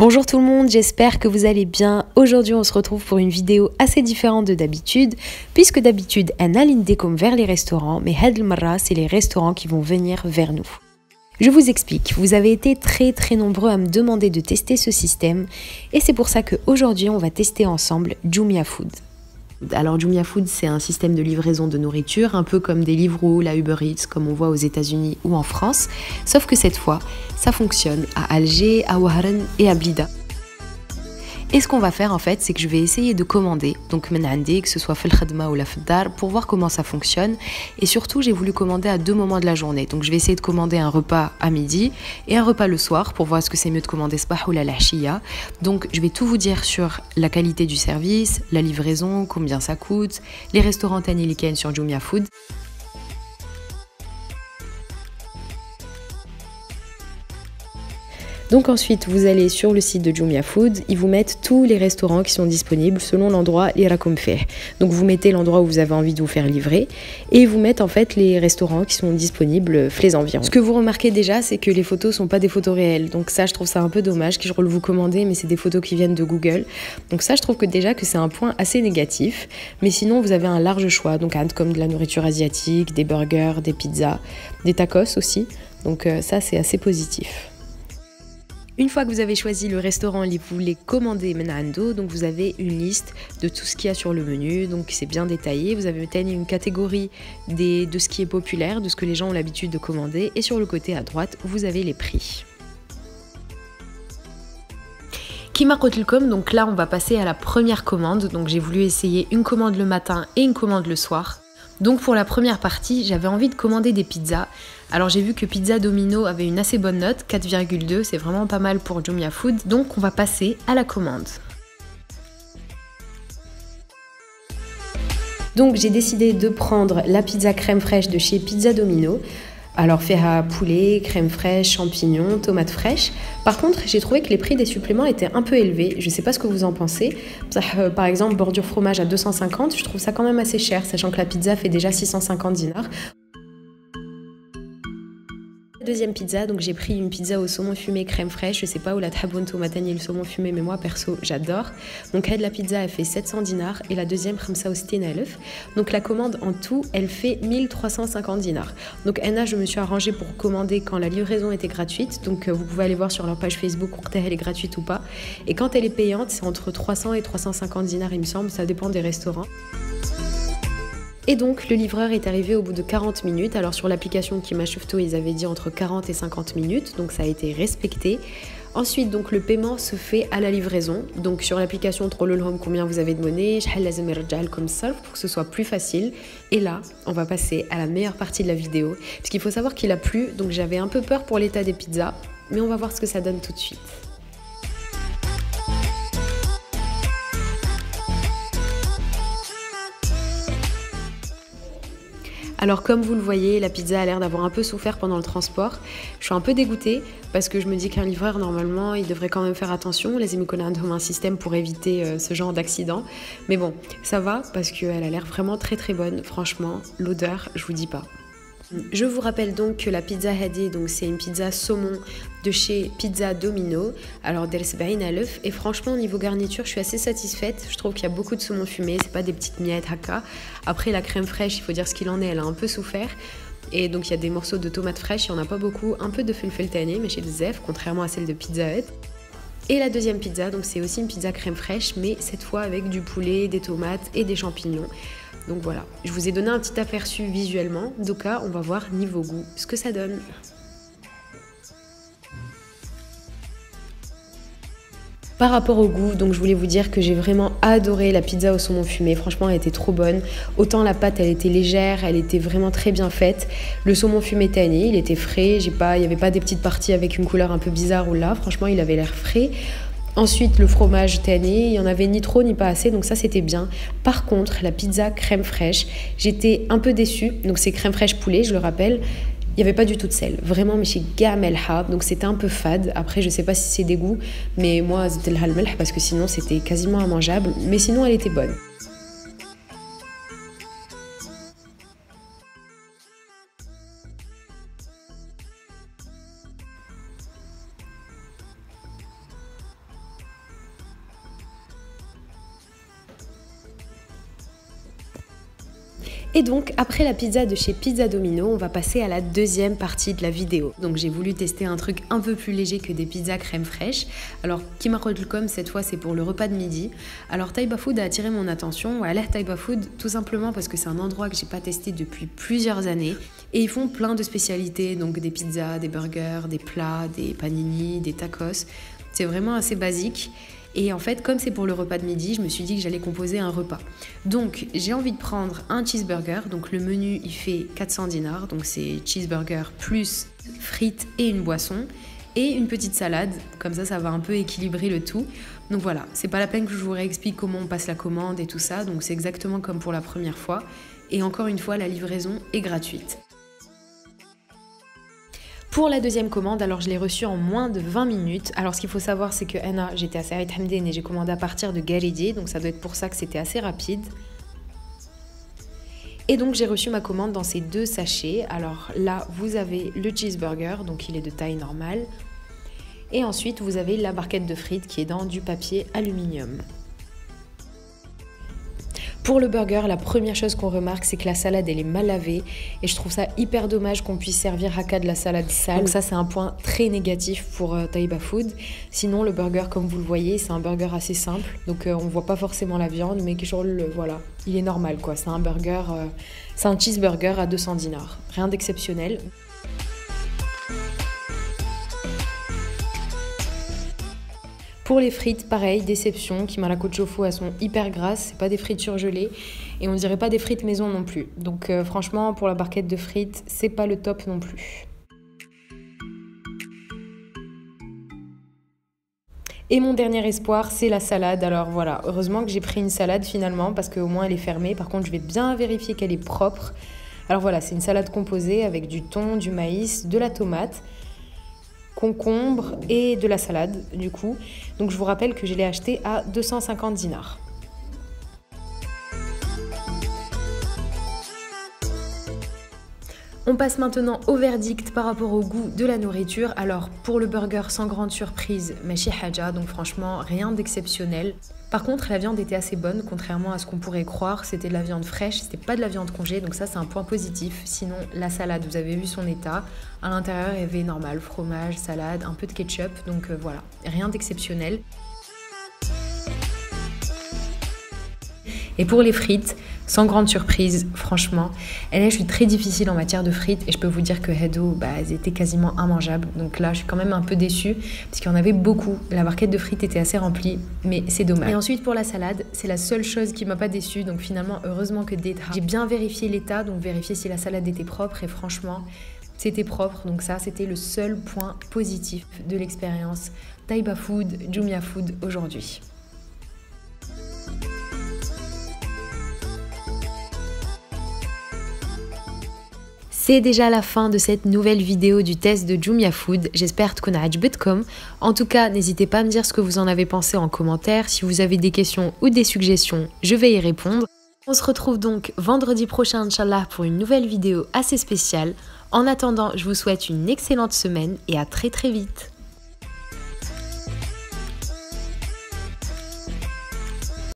Bonjour tout le monde, j'espère que vous allez bien. Aujourd'hui on se retrouve pour une vidéo assez différente de d'habitude, puisque d'habitude on aligne comme vers les restaurants, mais had al-marra c'est les restaurants qui vont venir vers nous. Je vous explique, vous avez été très nombreux à me demander de tester ce système, et c'est pour ça qu'aujourd'hui on va tester ensemble Jumia Food. Alors Jumia Food, c'est un système de livraison de nourriture, un peu comme des Deliveroo, la Uber Eats, comme on voit aux États-Unis ou en France. Sauf que cette fois, ça fonctionne à Alger, à Ouaran et à Blida. Et ce qu'on va faire en fait, c'est que je vais essayer de commander, donc menandi, que ce soit fil khadma ou la fdar, pour voir comment ça fonctionne. Et surtout, j'ai voulu commander à deux moments de la journée. Donc je vais essayer de commander un repas à midi et un repas le soir pour voir est-ce que c'est mieux de commander sabah ou la lahchiya. Donc je vais tout vous dire sur la qualité du service, la livraison, combien ça coûte, les restaurants tani liken sur Jumia Food. Donc ensuite, vous allez sur le site de Jumia Food, ils vous mettent tous les restaurants qui sont disponibles selon l'endroit les rakomfeh. Donc vous mettez l'endroit où vous avez envie de vous faire livrer et ils vous mettent en fait les restaurants qui sont disponibles les environs. Ce que vous remarquez déjà, c'est que les photos sont pas des photos réelles. Donc ça, je trouve ça un peu dommage que je roule vous commander, mais c'est des photos qui viennent de Google. Donc ça, je trouve que déjà que c'est un point assez négatif. Mais sinon, vous avez un large choix, donc comme de la nourriture asiatique, des burgers, des pizzas, des tacos aussi. Donc ça, c'est assez positif. Une fois que vous avez choisi le restaurant et vous voulez commander menando, donc vous avez une liste de tout ce qu'il y a sur le menu, donc c'est bien détaillé. Vous avez une catégorie de ce qui est populaire, de ce que les gens ont l'habitude de commander, et sur le côté à droite, vous avez les prix. Kima Kotelkom, donc là on va passer à la première commande, donc j'ai voulu essayer une commande le matin et une commande le soir. Donc pour la première partie, j'avais envie de commander des pizzas. Alors j'ai vu que Pizza Domino avait une assez bonne note, 4,2, c'est vraiment pas mal pour Jumia Food. Donc on va passer à la commande. Donc j'ai décidé de prendre la pizza crème fraîche de chez Pizza Domino. Alors fait à poulet, crème fraîche, champignons, tomates fraîches. Par contre, j'ai trouvé que les prix des suppléments étaient un peu élevés. Je ne sais pas ce que vous en pensez. Par exemple, bordure fromage à 250, je trouve ça quand même assez cher, sachant que la pizza fait déjà 650 dinars. Deuxième pizza, donc j'ai pris une pizza au saumon fumé crème fraîche, je sais pas où la taboune tomatani et le saumon fumé, mais moi perso j'adore. Donc de la pizza elle fait 700 dinars et la deuxième khamsa oustin alef. Donc la commande en tout elle fait 1350 dinars. Donc Anna, je me suis arrangée pour commander quand la livraison était gratuite, donc vous pouvez aller voir sur leur page Facebook quand elle est gratuite ou pas. Et quand elle est payante, c'est entre 300 et 350 dinars il me semble, ça dépend des restaurants. Et donc le livreur est arrivé au bout de 40 minutes, alors sur l'application Kima Shufto ils avaient dit entre 40 et 50 minutes, donc ça a été respecté. Ensuite donc le paiement se fait à la livraison, donc sur l'application Trollol Home combien vous avez de monnaie, comme ça pour que ce soit plus facile. Et là on va passer à la meilleure partie de la vidéo, parce qu'il faut savoir qu'il a plu, donc j'avais un peu peur pour l'état des pizzas, mais on va voir ce que ça donne tout de suite. Alors comme vous le voyez, la pizza a l'air d'avoir un peu souffert pendant le transport. Je suis un peu dégoûtée parce que je me dis qu'un livreur, normalement, il devrait quand même faire attention. Les émiconas ont un système pour éviter ce genre d'accident. Mais bon, ça va parce qu'elle a l'air vraiment très bonne. Franchement, l'odeur, je vous dis pas. Je vous rappelle donc que la pizza Hadi, donc c'est une pizza saumon de chez Pizza Domino. Alors d'Elsbaïn à l'œuf. Et franchement, au niveau garniture, je suis assez satisfaite. Je trouve qu'il y a beaucoup de saumon fumé, c'est pas des petites miettes haka. Après, la crème fraîche, il faut dire ce qu'il en est, elle a un peu souffert. Et donc, il y a des morceaux de tomates fraîches, il n'y en a pas beaucoup. Un peu de felfel tané, mais chez Bzef, contrairement à celle de Pizza Hut. Et la deuxième pizza, donc c'est aussi une pizza crème fraîche, mais cette fois avec du poulet, des tomates et des champignons. Donc voilà, je vous ai donné un petit aperçu visuellement, donc là on va voir niveau goût ce que ça donne. Par rapport au goût, donc je voulais vous dire que j'ai vraiment adoré la pizza au saumon fumé, franchement elle était trop bonne. Autant la pâte elle était légère, elle était vraiment très bien faite. Le saumon fumé tanné, il était frais, il n'y avait pas des petites parties avec une couleur un peu bizarre ou là, franchement il avait l'air frais. Ensuite, le fromage tanné, il n'y en avait ni trop ni pas assez, donc ça c'était bien. Par contre, la pizza crème fraîche, j'étais un peu déçue. Donc c'est crème fraîche poulet, je le rappelle. Il n'y avait pas du tout de sel. Vraiment, mais chez Gamel Hab, donc c'était un peu fade. Après, je sais pas si c'est des goûts, mais moi, c'était le halmel parce que sinon c'était quasiment immangeable. Mais sinon, elle était bonne. Et donc, après la pizza de chez Pizza Domino, on va passer à la deuxième partie de la vidéo. Donc j'ai voulu tester un truc un peu plus léger que des pizzas crème fraîche. Alors, Kima Kholkom, cette fois, c'est pour le repas de midi. Alors, Taiba Food a attiré mon attention. Voilà, Taiba Food, tout simplement parce que c'est un endroit que j'ai pas testé depuis plusieurs années. Et ils font plein de spécialités, donc des pizzas, des burgers, des plats, des panini, des tacos. C'est vraiment assez basique. Et en fait, comme c'est pour le repas de midi, je me suis dit que j'allais composer un repas. Donc, j'ai envie de prendre un cheeseburger. Donc, le menu, il fait 400 dinars. Donc, c'est cheeseburger plus frites et une boisson. Et une petite salade. Comme ça va un peu équilibrer le tout. Donc voilà, c'est pas la peine que je vous réexplique comment on passe la commande et tout ça. Donc, c'est exactement comme pour la première fois. Et encore une fois, la livraison est gratuite. Pour la deuxième commande, alors je l'ai reçue en moins de 20 minutes. Alors ce qu'il faut savoir, c'est que j'étais à Saïd Hamden et j'ai commandé à partir de Garidi, donc ça doit être pour ça que c'était assez rapide. Et donc j'ai reçu ma commande dans ces deux sachets. Alors là, vous avez le cheeseburger, donc il est de taille normale. Et ensuite, vous avez la barquette de frites qui est dans du papier aluminium. Pour le burger, la première chose qu'on remarque, c'est que la salade, elle est mal lavée. Et je trouve ça hyper dommage qu'on puisse servir Hakka de la salade sale. Donc ça, c'est un point très négatif pour Taiba Food. Sinon, le burger, comme vous le voyez, c'est un burger assez simple. Donc on voit pas forcément la viande, mais voilà, il est normal, quoi. C'est un burger, c'est un cheeseburger à 200 dinars. Rien d'exceptionnel. Pour les frites, pareil, déception. Kimara Kochofu, elles sont hyper grasses. C'est pas des frites surgelées et on dirait pas des frites maison non plus. Donc franchement, pour la barquette de frites, c'est pas le top non plus. Et mon dernier espoir, c'est la salade. Alors voilà, heureusement que j'ai pris une salade finalement parce qu'au moins elle est fermée. Par contre, je vais bien vérifier qu'elle est propre. Alors voilà, c'est une salade composée avec du thon, du maïs, de la tomate, concombre et de la salade du coup. Donc je vous rappelle que je l'ai acheté à 250 dinars. On passe maintenant au verdict par rapport au goût de la nourriture. Alors pour le burger, sans grande surprise, machi haja, donc franchement rien d'exceptionnel. Par contre, la viande était assez bonne, contrairement à ce qu'on pourrait croire. C'était de la viande fraîche, c'était pas de la viande congée, donc ça c'est un point positif. Sinon, la salade, vous avez vu son état. À l'intérieur, il y avait normal, fromage, salade, un peu de ketchup, donc voilà, rien d'exceptionnel. Et pour les frites, sans grande surprise, franchement, je suis très difficile en matière de frites et je peux vous dire que Hedo, elles étaient quasiment immangeables. Donc là, je suis quand même un peu déçue parce qu'il y en avait beaucoup. La barquette de frites était assez remplie, mais c'est dommage. Et ensuite, pour la salade, c'est la seule chose qui m'a pas déçue. Donc finalement, heureusement que j'ai bien vérifié l'état, donc vérifié si la salade était propre et franchement, c'était propre. Donc ça, c'était le seul point positif de l'expérience Taiba Food, Jumia Food aujourd'hui. C'est déjà la fin de cette nouvelle vidéo du test de Jumia Food. J'espère que عجبتكم. En tout cas, n'hésitez pas à me dire ce que vous en avez pensé en commentaire. Si vous avez des questions ou des suggestions, je vais y répondre. On se retrouve donc vendredi prochain, Inch'Allah, pour une nouvelle vidéo assez spéciale. En attendant, je vous souhaite une excellente semaine et à très très vite.